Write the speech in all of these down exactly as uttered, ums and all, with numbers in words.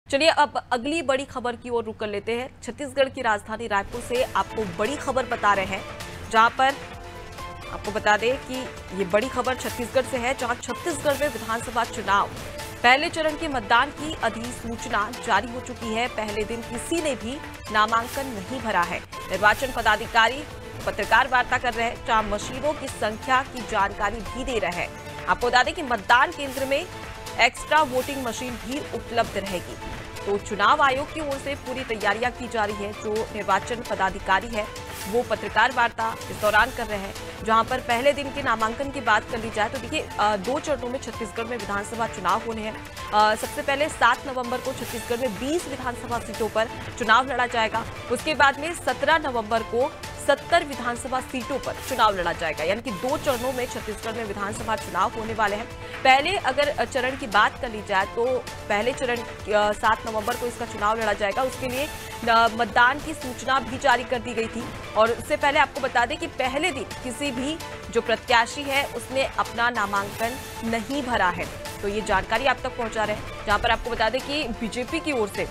चलिए अब अगली बड़ी खबर की ओर रुक कर लेते हैं। छत्तीसगढ़ की राजधानी रायपुर से आपको बड़ी खबर बता रहे हैं, जहां पर आपको बता दें कि ये बड़ी खबर छत्तीसगढ़ से है, जहां छत्तीसगढ़ में विधानसभा चुनाव पहले चरण के मतदान की अधिसूचना जारी हो चुकी है। पहले दिन किसी ने भी नामांकन नहीं भरा है। निर्वाचन पदाधिकारी पत्रकार वार्ता कर रहे हैं, जहां मशीनों की संख्या की जानकारी भी दे रहे हैं। आपको बता दें कि मतदान केंद्र में एक्स्ट्रा वोटिंग मशीन भी उपलब्ध रहेगी। तो चुनाव आयोग की ओर से पूरी तैयारियां की जा रही है। जो निर्वाचन पदाधिकारी है वो पत्रकार वार्ता इस दौरान कर रहे हैं, जहां पर पहले दिन के नामांकन की बात कर ली जाए तो देखिए दो चरणों में छत्तीसगढ़ में विधानसभा चुनाव होने हैं। सबसे पहले सात नवंबर को छत्तीसगढ़ में बीस विधानसभा सीटों पर चुनाव लड़ा जाएगा। उसके बाद में सत्रह नवंबर को सत्तर विधानसभा सीटों पर चुनाव लड़ा जाएगा। यानी कि दो चरणों में छत्तीसगढ़ में विधानसभा चुनाव होने वाले हैं। पहले अगर चरण की बात कर ली जाए तो पहले चरण सात नवंबर को इसका चुनाव लड़ा जाएगा। उसके लिए मतदान की सूचना भी जारी कर दी गई थी। और उससे पहले आपको बता दें कि पहले दिन किसी भी जो प्रत्याशी है उसने अपना नामांकन नहीं भरा है। तो ये जानकारी आप तक पहुंचा रहे हैं, जहां पर आपको बता दें कि बीजेपी की ओर से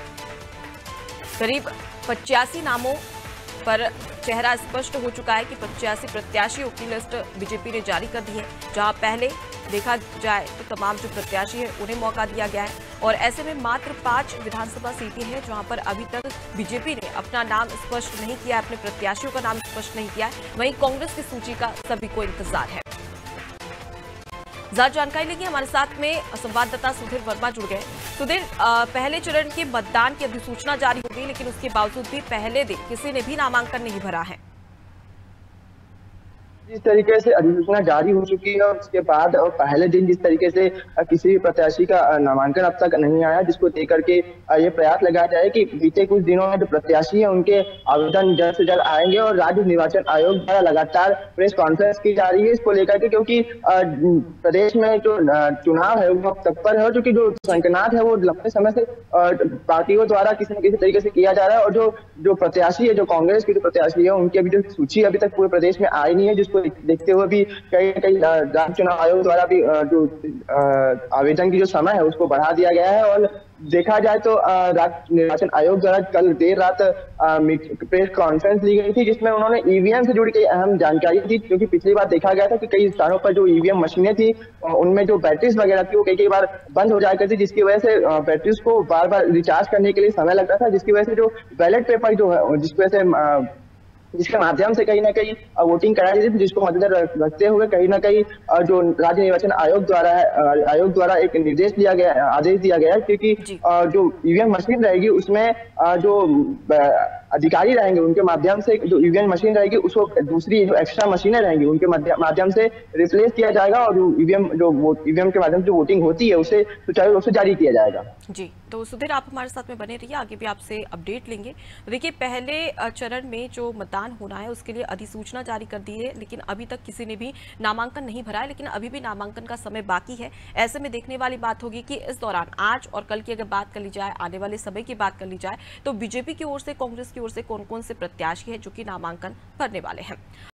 करीब पचासी नामों पर चेहरा स्पष्ट हो चुका है कि पचासी प्रत्याशियों की लिस्ट बीजेपी ने जारी कर दी है। जहां पहले देखा जाए तो तमाम जो प्रत्याशी है उन्हें मौका दिया गया है। और ऐसे में मात्र पांच विधानसभा सीटें हैं जहां पर अभी तक बीजेपी ने अपना नाम स्पष्ट नहीं किया, अपने प्रत्याशियों का नाम स्पष्ट नहीं किया है। वहीं कांग्रेस की सूची का सभी को इंतजार है। ज्यादा जानकारी लेंगे, हमारे साथ में संवाददाता सुधीर वर्मा जुड़ गए। सुधीर, पहले चरण के मतदान की अधिसूचना जारी हो गई, लेकिन उसके बावजूद भी पहले दिन किसी ने भी नामांकन नहीं भरा है। जिस तरीके से अधिसूचना जारी हो चुकी है उसके बाद और पहले दिन जिस तरीके से किसी भी प्रत्याशी का नामांकन अब तक नहीं आया, जिसको लेकर के ये प्रयास लगाया जाए कि बीते कुछ दिनों में जो प्रत्याशी है उनके आवेदन जल्द से जल्द आएंगे। और राज्य निर्वाचन आयोग द्वारा लगातार प्रेस कॉन्फ्रेंस की जा रही है इसको लेकर के, क्योंकि प्रदेश में जो चुनाव है वो तत्पर है, क्योंकि जो संकनाट है वो लंबे समय से पार्टियों द्वारा किसी न किसी तरीके से किया जा रहा है। और जो जो प्रत्याशी है, जो कांग्रेस की जो प्रत्याशी है, उनकी अभी जो सूची अभी तक पूरे प्रदेश में आई नहीं है, जिसको देखते हुए भी कई कई राज्य चुनाव आयोग द्वारा भी जो आवेदन की जो समय है उसको बढ़ा दिया गया है। और देखा जाए तो राज्य निर्वाचन आयोग द्वारा कल देर रात प्रेस कॉन्फ्रेंस ली गई थी, जिसमें उन्होंने ईवीएम से जुड़ी कई अहम जानकारी दी। क्योंकि पिछली बार देखा गया था कि कई स्थानों पर जो ईवीएम मशीनें थी उनमें जो बैटरीज वगैरह थी वो कई कई बार बंद हो जाया करती, जिसकी वजह से बैटरीज को बार बार रिचार्ज करने के लिए समय लगता था, जिसकी वजह से जो बैलेट पेपर जो है जिसकी वजह से जिसके माध्यम से कहीं ना कहीं वोटिंग कराई जाती थी, जिसको मद्देनजर रखते हुए कहीं ना कहीं जो राज्य निर्वाचन आयोग द्वारा है आयोग द्वारा एक निर्देश दिया गया, आदेश दिया गया है, क्योंकि जो ईवीएम मशीन रहेगी उसमें जो अधिकारी रहेंगे उनके माध्यम से जो ईवीएम मशीन रहेगी उसको दूसरी जो एक्स्ट्रा मशीनें रहेंगी उनके माध्यम से रिप्लेस किया जाएगा। और जो ईवीएम जो ईवीएम के माध्यम से जो वोटिंग होती है उसे सुचारू रूप से जारी किया जाएगा। जी, तो सुधीर आप हमारे साथ में बने रहिए, आगे भी आपसे अपडेट लेंगे। देखिए पहले चरण में जो मतदान होना है उसके लिए अधिसूचना जारी कर दी है, लेकिन अभी तक किसी ने भी नामांकन नहीं भरा है। लेकिन अभी भी नामांकन का समय बाकी है। ऐसे में देखने वाली बात होगी कि इस दौरान आज और कल की अगर बात कर ली जाए, आने वाले समय की बात कर ली जाए, तो बीजेपी की ओर से, कांग्रेस की ओर से कौन कौन से प्रत्याशी है जो कि नामांकन भरने वाले हैं।